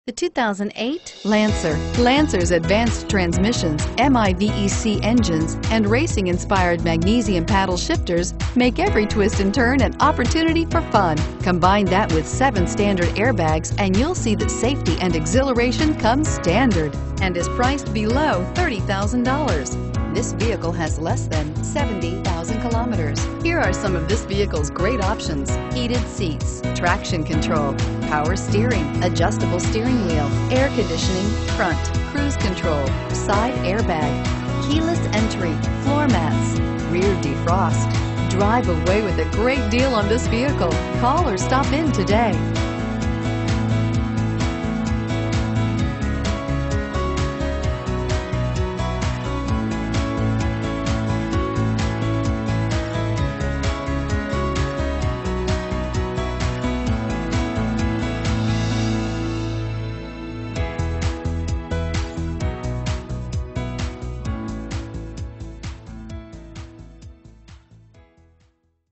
The 2008 Lancer. Lancer's advanced transmissions, MIVEC engines, and racing-inspired magnesium paddle shifters make every twist and turn an opportunity for fun. Combine that with 7 standard airbags and you'll see that safety and exhilaration come standard and is priced below $30,000. This vehicle has less than 70,000 kilometers. Here are some of this vehicle's great options: heated seats, traction control, power steering, adjustable steering wheel, air conditioning, front, cruise control, side airbag, keyless entry, floor mats, rear defrost. Drive away with a great deal on this vehicle. Call or stop in today.